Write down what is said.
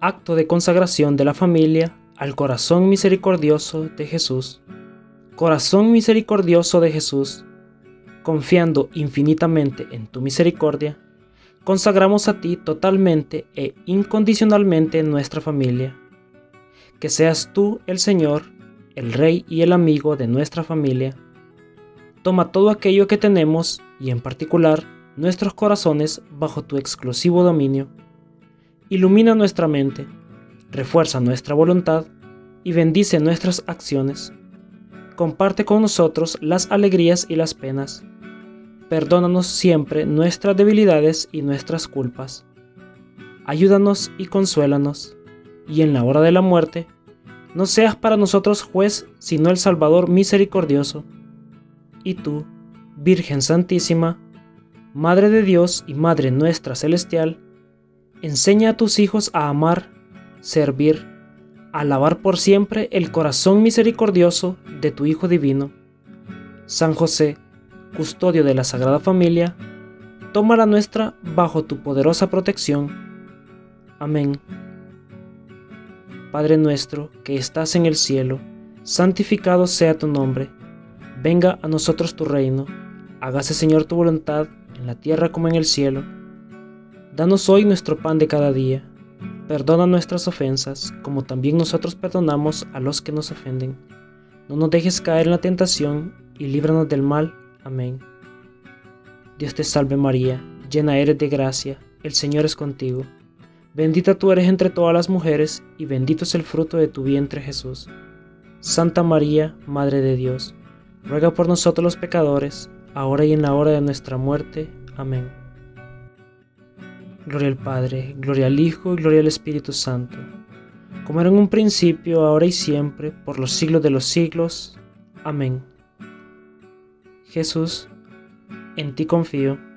acto de consagración de la familia al corazón misericordioso de Jesús. Corazón misericordioso de Jesús, confiando infinitamente en tu misericordia, consagramos a ti totalmente e incondicionalmente nuestra familia. Que seas tú el Señor, el Rey y el amigo de nuestra familia. Toma todo aquello que tenemos y en particular nuestros corazones bajo tu exclusivo dominio. Ilumina nuestra mente, refuerza nuestra voluntad y bendice nuestras acciones. Comparte con nosotros las alegrías y las penas. Perdónanos siempre nuestras debilidades y nuestras culpas. Ayúdanos y consuélanos, y en la hora de la muerte, no seas para nosotros juez, sino el Salvador misericordioso. Y tú, Virgen Santísima, Madre de Dios y Madre nuestra celestial, enseña a tus hijos a amar, servir, alabar por siempre el corazón misericordioso de tu Hijo Divino. San José, custodio de la Sagrada Familia, toma la nuestra bajo tu poderosa protección. Amén. Padre nuestro que estás en el cielo, santificado sea tu nombre. Venga a nosotros tu reino. Hágase, Señor, tu voluntad, en la tierra como en el cielo. Danos hoy nuestro pan de cada día. Perdona nuestras ofensas, como también nosotros perdonamos a los que nos ofenden. No nos dejes caer en la tentación, y líbranos del mal. Amén. Dios te salve María, llena eres de gracia, el Señor es contigo. Bendita tú eres entre todas las mujeres, y bendito es el fruto de tu vientre Jesús. Santa María, Madre de Dios, ruega por nosotros los pecadores, ahora y en la hora de nuestra muerte. Amén. Gloria al Padre, gloria al Hijo y gloria al Espíritu Santo, como era en un principio, ahora y siempre, por los siglos de los siglos. Amén. Jesús, en ti confío.